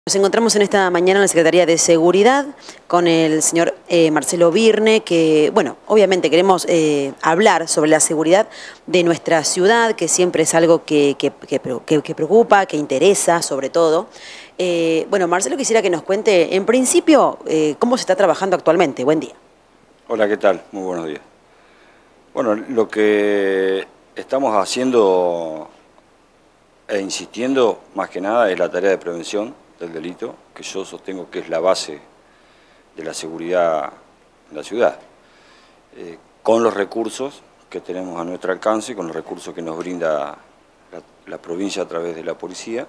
Nos encontramos en esta mañana en la Secretaría de Seguridad con el señor Marcelo Virne, que, bueno, obviamente queremos hablar sobre la seguridad de nuestra ciudad, que siempre es algo que preocupa, que interesa sobre todo. Bueno, Marcelo, quisiera que nos cuente, en principio, cómo se está trabajando actualmente. Buen día. Hola, ¿qué tal? Muy buenos días. Bueno, lo que estamos haciendo e insistiendo más que nada es la tarea de prevención del delito, que yo sostengo que es la base de la seguridad en la ciudad, con los recursos que tenemos a nuestro alcance, con los recursos que nos brinda la provincia a través de la policía.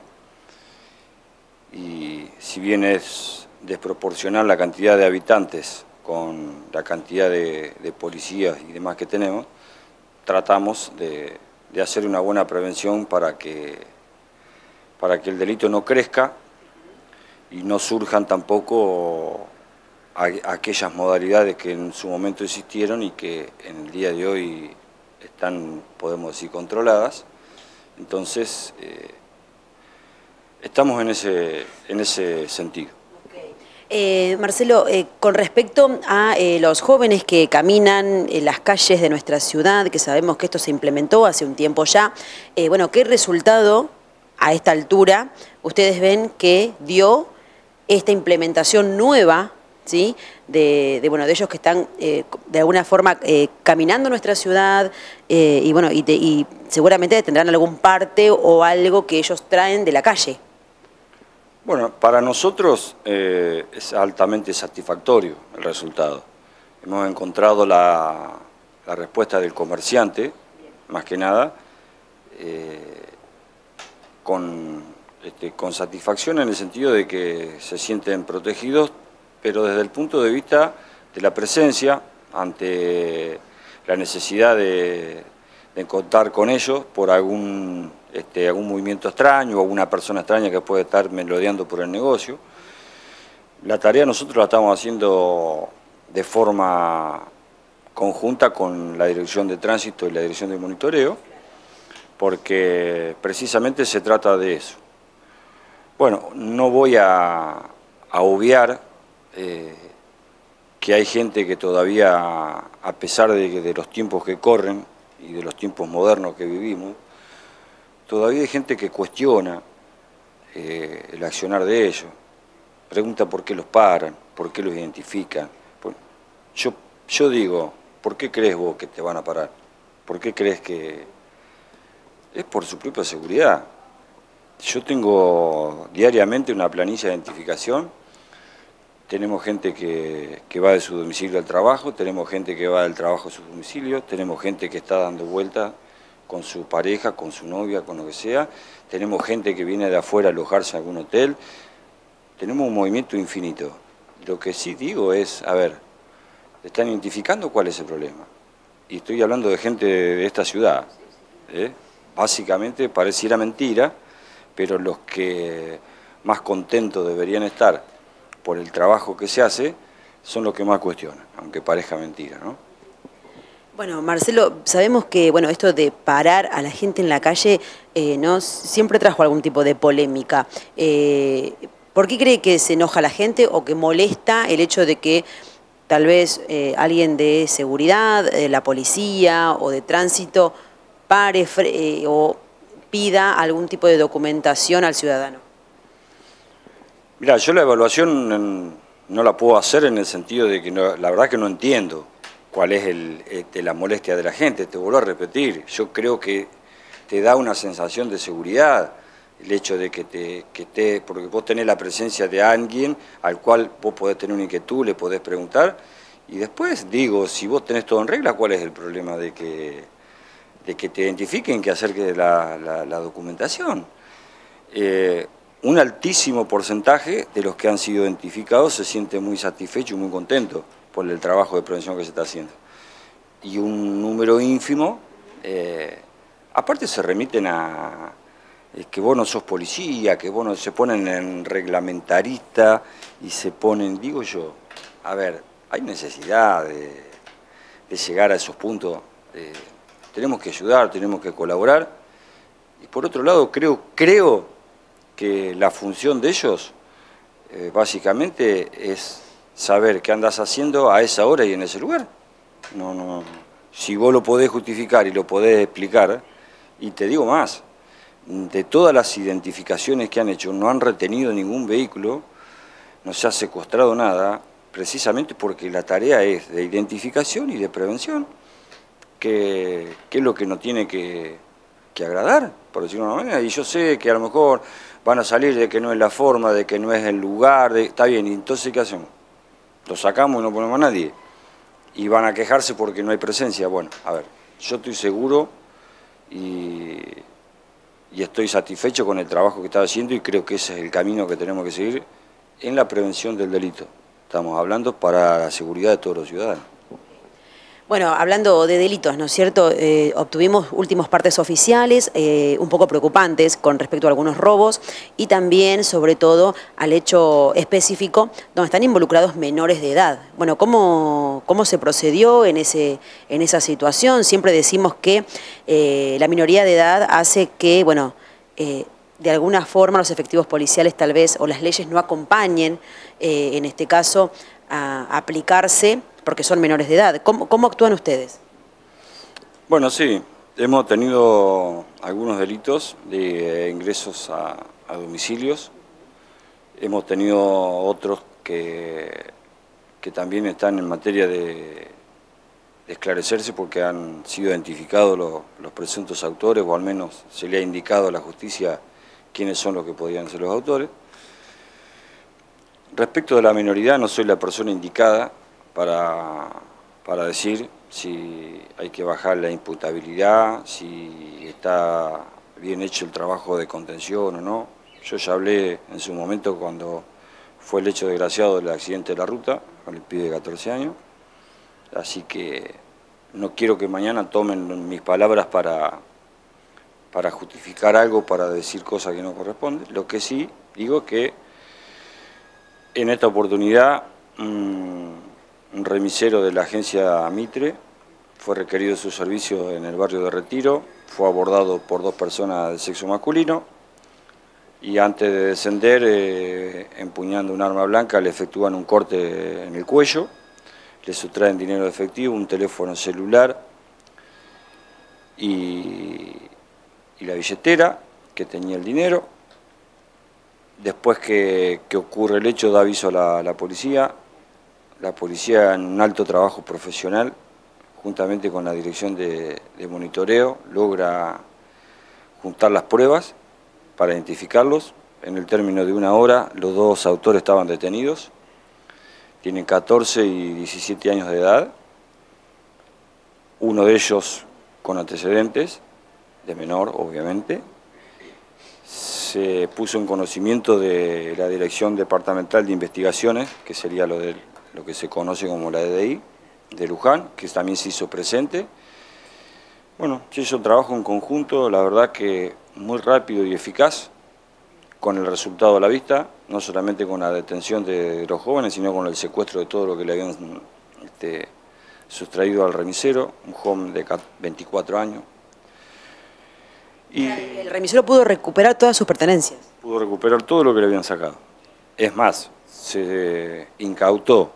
Y si bien es desproporcional la cantidad de habitantes con la cantidad de policías y demás que tenemos, tratamos de hacer una buena prevención para que el delito no crezca y no surjan tampoco aquellas modalidades que en su momento existieron y que en el día de hoy están, podemos decir, controladas. Entonces, estamos en ese sentido. Marcelo, con respecto a los jóvenes que caminan en las calles de nuestra ciudad, que sabemos que esto se implementó hace un tiempo ya, bueno, ¿qué resultado a esta altura ustedes ven que dio esta implementación nueva, ¿sí? de ellos que están de alguna forma caminando nuestra ciudad y bueno, y seguramente tendrán algún parte o algo que ellos traen de la calle? Bueno, para nosotros es altamente satisfactorio el resultado. Hemos encontrado la respuesta del comerciante, más que nada, con satisfacción en el sentido de que se sienten protegidos, pero desde el punto de vista de la presencia, ante la necesidad de contar con ellos por algún movimiento extraño o alguna persona extraña que puede estar merodeando por el negocio. La tarea nosotros la estamos haciendo de forma conjunta con la Dirección de Tránsito y la Dirección de Monitoreo, porque precisamente se trata de eso. Bueno, no voy a obviar que hay gente que todavía, a pesar de los tiempos que corren y de los tiempos modernos que vivimos, todavía hay gente que cuestiona el accionar de ellos, pregunta por qué los paran, por qué los identifican. Yo digo, ¿por qué crees vos que te van a parar? ¿Por qué crees que es por su propia seguridad? Yo tengo diariamente una planilla de identificación, tenemos gente que va de su domicilio al trabajo, tenemos gente que va del trabajo a su domicilio, tenemos gente que está dando vueltas con su pareja, con su novia, con lo que sea, tenemos gente que viene de afuera a alojarse en algún hotel, tenemos un movimiento infinito. Lo que sí digo es, a ver, están identificando cuál es el problema. Y estoy hablando de gente de esta ciudad. Básicamente pareciera mentira, pero los que más contentos deberían estar por el trabajo que se hace son los que más cuestionan, aunque parezca mentira, ¿no? Bueno, Marcelo, sabemos que bueno, esto de parar a la gente en la calle ¿no? siempre trajo algún tipo de polémica. ¿Por qué cree que se enoja la gente o que molesta el hecho de que tal vez alguien de seguridad, la policía o de tránsito pare o pida algún tipo de documentación al ciudadano? Mirá, yo la evaluación no la puedo hacer en el sentido de que la verdad que no entiendo cuál es la molestia de la gente. Te vuelvo a repetir, yo creo que te da una sensación de seguridad el hecho de porque vos tenés la presencia de alguien al cual vos podés tener una inquietud, le podés preguntar, y después digo, si vos tenés todo en regla, ¿cuál es el problema de que te identifiquen, que acerque la documentación? Un altísimo porcentaje de los que han sido identificados se siente muy satisfecho y muy contento por el trabajo de prevención que se está haciendo. Y un número ínfimo, aparte se remiten a que vos no sos policía, que vos no, se ponen en reglamentarista y se ponen, digo yo, a ver, hay necesidad de llegar a esos puntos, tenemos que ayudar, tenemos que colaborar, y por otro lado creo que la función de ellos básicamente es saber qué andas haciendo a esa hora y en ese lugar. Si vos lo podés justificar y lo podés explicar, y te digo más, de todas las identificaciones que han hecho, no han retenido ningún vehículo, no se ha secuestrado nada, precisamente porque la tarea es de identificación y de prevención, que es lo que nos tiene que agradar, por decirlo de una manera. Y yo sé que a lo mejor van a salir de que no es la forma, de que no es el lugar, está bien, y entonces ¿qué hacemos? Lo sacamos y no ponemos a nadie. Y van a quejarse porque no hay presencia. Bueno, a ver, yo estoy seguro y estoy satisfecho con el trabajo que está haciendo y creo que ese es el camino que tenemos que seguir en la prevención del delito. Estamos hablando para la seguridad de todos los ciudadanos. Bueno, hablando de delitos, ¿no es cierto? Obtuvimos últimos partes oficiales un poco preocupantes con respecto a algunos robos y también, sobre todo, al hecho específico donde están involucrados menores de edad. Bueno, ¿cómo se procedió en esa situación? Siempre decimos que la minoría de edad hace que, bueno, de alguna forma los efectivos policiales tal vez o las leyes no acompañen, en este caso, a aplicarse porque son menores de edad. ¿Cómo actúan ustedes? Bueno, sí, hemos tenido algunos delitos de ingresos a domicilios, hemos tenido otros que también están en materia de esclarecerse porque han sido identificados los presuntos autores, o al menos se le ha indicado a la justicia quiénes son los que podían ser los autores. Respecto de la minoridad, no soy la persona indicada para decir si hay que bajar la imputabilidad, si está bien hecho el trabajo de contención o no. Yo ya hablé en su momento cuando fue el hecho desgraciado del accidente de la ruta, con el pibe de 14 años, así que no quiero que mañana tomen mis palabras para justificar algo, para decir cosas que no corresponden. Lo que sí digo es que en esta oportunidad un remisero de la agencia Mitre fue requerido de su servicio en el barrio de Retiro, fue abordado por 2 personas de sexo masculino y antes de descender, empuñando un arma blanca, le efectúan un corte en el cuello, le sustraen dinero efectivo, un teléfono celular y la billetera que tenía el dinero. Después que ocurre el hecho, da aviso a la policía. La policía, en un alto trabajo profesional, juntamente con la dirección de monitoreo, logra juntar las pruebas para identificarlos. En el término de 1 hora, los 2 autores estaban detenidos. Tienen 14 y 17 años de edad. Uno de ellos con antecedentes, de menor, obviamente. Se puso en conocimiento de la Dirección Departamental de Investigaciones, que sería lo que se conoce como la DDI, de Luján, que también se hizo presente. Bueno, se hizo un trabajo en conjunto, la verdad que muy rápido y eficaz, con el resultado a la vista, no solamente con la detención de los jóvenes, sino con el secuestro de todo lo que le habían sustraído al remisero, un joven de 24 años. Y el remisero pudo recuperar todas sus pertenencias. Pudo recuperar todo lo que le habían sacado. Es más, se incautó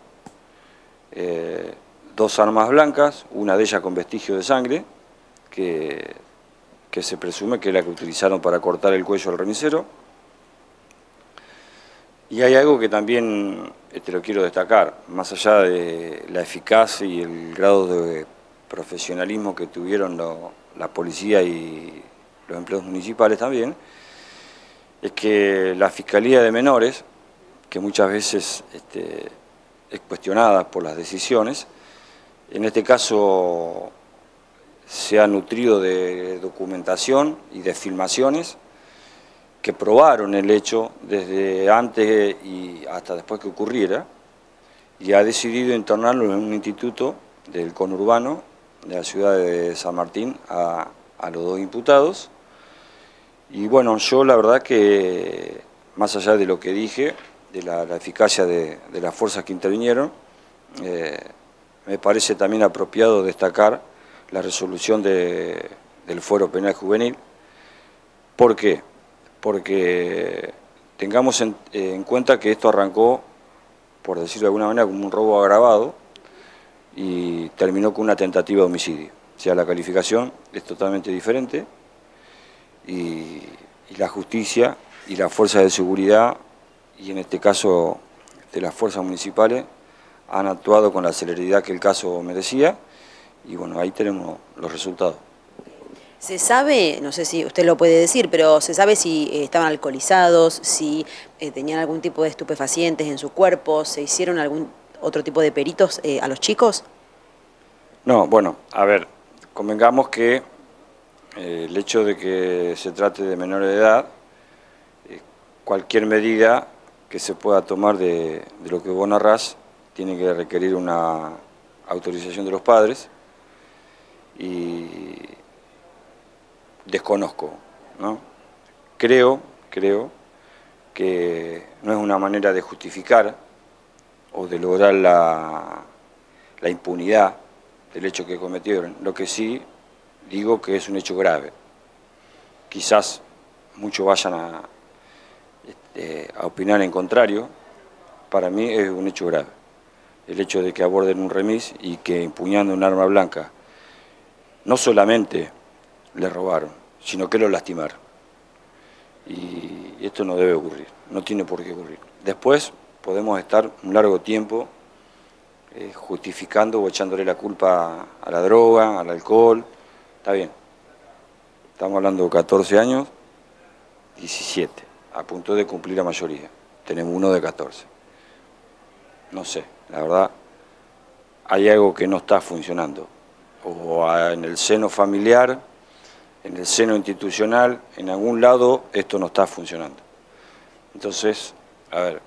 2 armas blancas, una de ellas con vestigio de sangre, que se presume que es la que utilizaron para cortar el cuello al remisero. Y hay algo que también lo quiero destacar, más allá de la eficacia y el grado de profesionalismo que tuvieron la policía y los empleados municipales también, es que la Fiscalía de Menores, que muchas veces es cuestionada por las decisiones, en este caso se ha nutrido de documentación y de filmaciones que probaron el hecho desde antes y hasta después que ocurriera, y ha decidido internarlo en un instituto del conurbano de la ciudad de San Martín a los 2 imputados. Y bueno, yo la verdad que, más allá de lo que dije, de la eficacia de las fuerzas que intervinieron, me parece también apropiado destacar la resolución del Fuero Penal Juvenil. ¿Por qué? Porque tengamos en cuenta que esto arrancó, por decirlo de alguna manera, como un robo agravado y terminó con una tentativa de homicidio. O sea, la calificación es totalmente diferente y la justicia y las fuerzas de seguridad, y en este caso de las fuerzas municipales, han actuado con la celeridad que el caso merecía y bueno, ahí tenemos los resultados. ¿Se sabe, no sé si usted lo puede decir, pero se sabe si estaban alcoholizados, si tenían algún tipo de estupefacientes en su cuerpo, se hicieron algún otro tipo de peritos a los chicos? No, bueno, a ver, convengamos que el hecho de que se trate de menores de edad, cualquier medida que se pueda tomar de lo que vos narrás, tiene que requerir una autorización de los padres y desconozco, ¿no? Creo que no es una manera de justificar o de lograr la impunidad del hecho que cometieron. Lo que sí digo que es un hecho grave. Quizás muchos vayan a opinar en contrario. Para mí es un hecho grave. El hecho de que aborden un remis y que empuñando un arma blanca no solamente le robaron, sino que lo lastimaron. Y esto no debe ocurrir, no tiene por qué ocurrir. Después podemos estar un largo tiempo justificando o echándole la culpa a la droga, al alcohol. Está bien, estamos hablando de 14 años, 17, a punto de cumplir la mayoría. Tenemos uno de 14. No sé, la verdad, hay algo que no está funcionando. O en el seno familiar, en el seno institucional, en algún lado esto no está funcionando. Entonces, a ver,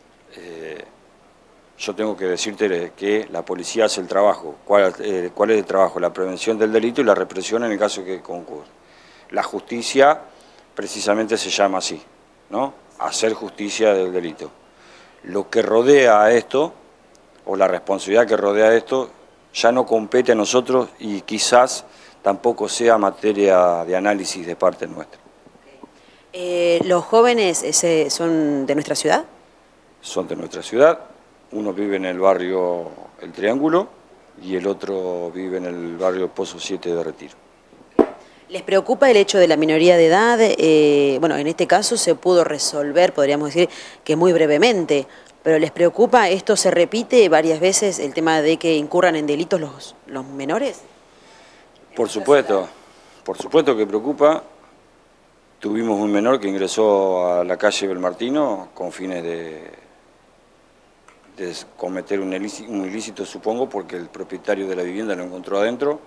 yo tengo que decirte que la policía hace el trabajo. ¿Cuál es el trabajo? La prevención del delito y la represión en el caso que concurra. La justicia precisamente se llama así, ¿no? Hacer justicia del delito. Lo que rodea a esto, o la responsabilidad que rodea a esto, ya no compete a nosotros y quizás tampoco sea materia de análisis de parte nuestra. ¿Los jóvenes son de nuestra ciudad? Son de nuestra ciudad. Uno vive en el barrio El Triángulo y el otro vive en el barrio Pozo 7 de Retiro. ¿Les preocupa el hecho de la minoría de edad? Bueno, en este caso se pudo resolver, podríamos decir, que muy brevemente, pero ¿les preocupa? ¿Esto se repite varias veces, el tema de que incurran en delitos los menores? Por supuesto que preocupa. Tuvimos un menor que ingresó a la calle Belmartino con fines de cometer un ilícito, supongo, porque el propietario de la vivienda lo encontró adentro.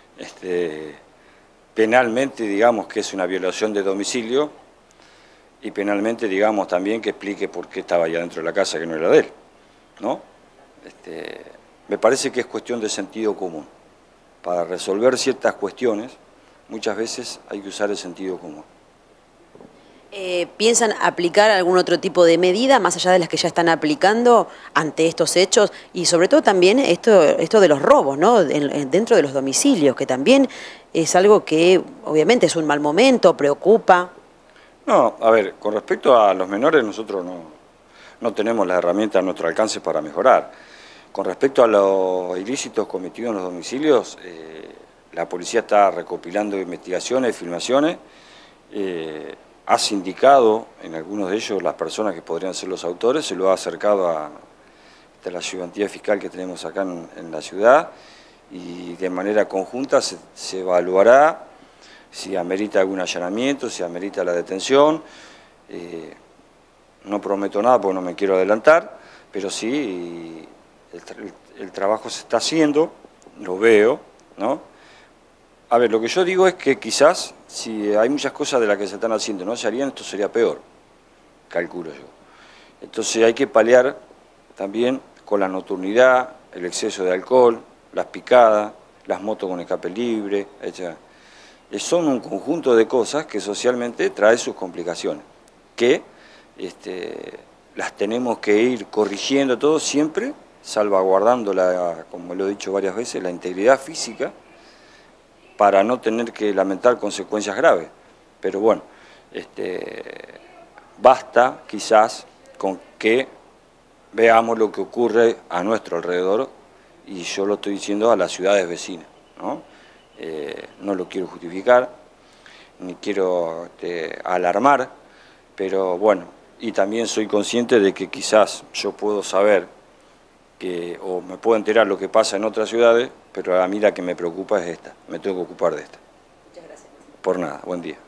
Penalmente, digamos que es una violación de domicilio y penalmente, digamos también que explique por qué estaba allá dentro de la casa que no era de él, ¿no? Me parece que es cuestión de sentido común. Para resolver ciertas cuestiones, muchas veces hay que usar el sentido común. ¿Piensan aplicar algún otro tipo de medida, más allá de las que ya están aplicando ante estos hechos? Y sobre todo también esto de los robos, ¿no? Dentro de los domicilios, que también es algo que obviamente es un mal momento, preocupa. No, a ver, con respecto a los menores nosotros no tenemos las herramientas a nuestro alcance para mejorar. Con respecto a los ilícitos cometidos en los domicilios, la policía está recopilando investigaciones, filmaciones, ha sindicado en algunos de ellos las personas que podrían ser los autores, se lo ha acercado a la ayudantía fiscal que tenemos acá en la ciudad y de manera conjunta se evaluará si amerita algún allanamiento, si amerita la detención. No prometo nada porque no me quiero adelantar, pero sí el trabajo se está haciendo, lo veo, ¿no? A ver, lo que yo digo es que quizás, si hay muchas cosas de las que se están haciendo no se harían, esto sería peor, calculo yo. Entonces hay que paliar también con la nocturnidad, el exceso de alcohol, las picadas, las motos con escape libre, etc. Son un conjunto de cosas que socialmente trae sus complicaciones, que las tenemos que ir corrigiendo todo siempre, salvaguardando, como lo he dicho varias veces, la integridad física, para no tener que lamentar consecuencias graves. Pero bueno, basta quizás con que veamos lo que ocurre a nuestro alrededor, y yo lo estoy diciendo a las ciudades vecinas, ¿no? No lo quiero justificar, ni quiero alarmar, pero bueno, y también soy consciente de que quizás yo puedo saber o me puedo enterar lo que pasa en otras ciudades, pero a mí la que me preocupa es esta, me tengo que ocupar de esta. Muchas gracias. Por nada, buen día.